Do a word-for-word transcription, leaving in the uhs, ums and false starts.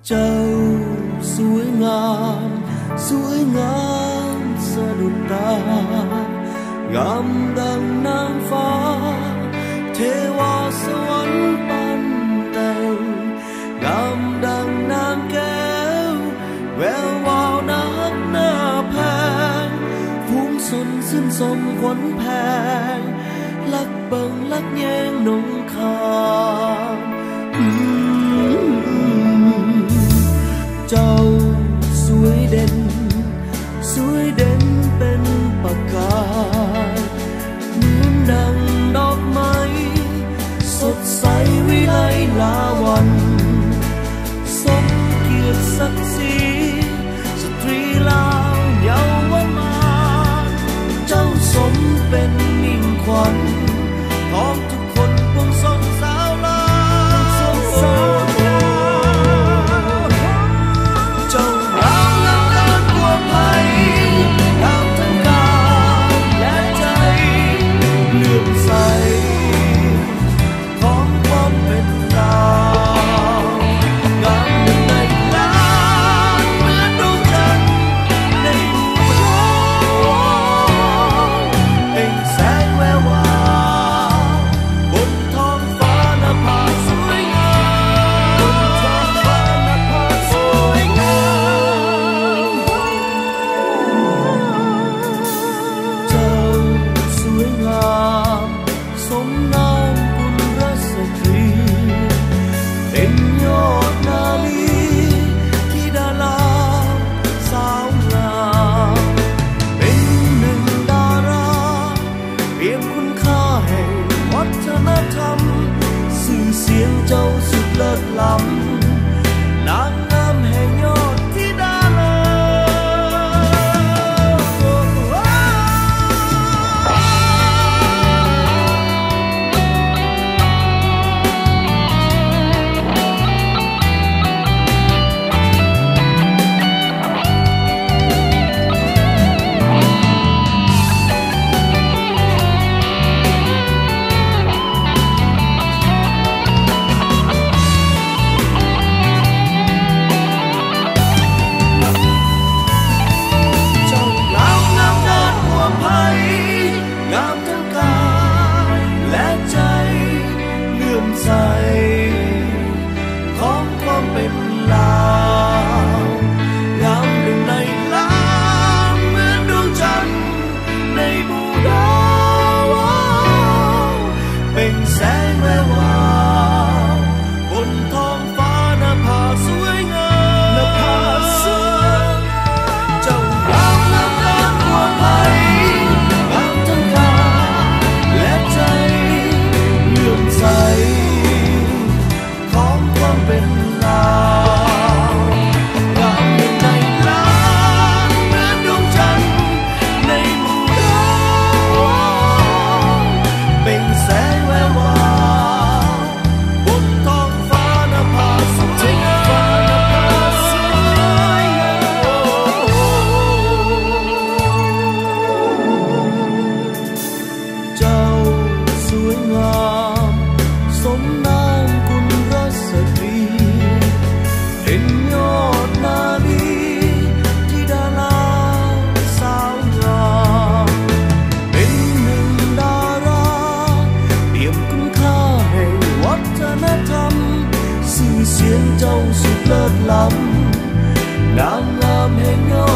เจ้าสวยงามสวยงามสะดุดตางามดังนางฟ้าเทวาสวรรค์ปันแต่งงามดังนางแก้วแวววาวนักหน้าแพงฟุ้งสนสิ้นสมขวัญแพงลักเบิงลักแยงนงคามเจ้าสวยเด่นสวยเด่นเป็นประกายเหมือนดังดอกไม้สดใสวิไลลาวันสมเกียรติศักดิ์ศรีสตรีลาวเยาวมาเจ้าสมเป็นมิ่งขวัญของทุกคนปวงสนสาวลาวเจ้างามงามเกินกว่าใครงามทั้งกายและใจเลื่อมใสของความเป็นลาวงามหนึ่งในล้านเหมือนดวงจันทร์ในหมู่ดาวเปล่งแสงแวววาวบนท้องฟ้านภาสวยงามบนท้องฟ้านภาสวยงามเจ้าสวยงามสมนามกุลรัศตรีเป็นยอดนาลีธิดาลาวสาวงามเป็นหนึ่งดาราเรียงคุณค่าแห่งวัฒนธรรมสื่อเสียงเจ้าสุดเลิศล้ำนางงามแห่งยอดธิดาลเจ้างามงามเกินกว่าใครงามทั้งกายและใจเลื่อมใสของความเป็นลาวงามหนึ่งในล้านเหมือนดวงจันทร์ในหมู่ดาวเปล่งแสงแวววาวบนท้องฟ้านภาสวยงามนภาสวยงามเจ้างามงามเกินกว่าใครงามทั้งกายและใจเลื่อมใสของความเป็นลาวงามหนึ่งในล้านเหมือนดวงจันทร์ในหมู่ดาวเปล่งแสงแวววาวบนท้องฟ้านภาสวยงามเจ้าสวยงามสมนามกุลรัศตรีเป็นยอดนาลีธิดาลาวสาวงามเป็นหนึ่งดาราเปี่ยมคุณค่าแห่งวัฒนธรรมสื่อเสียงเจ้าสุดเลิศล้ำนางงามแห่งยอ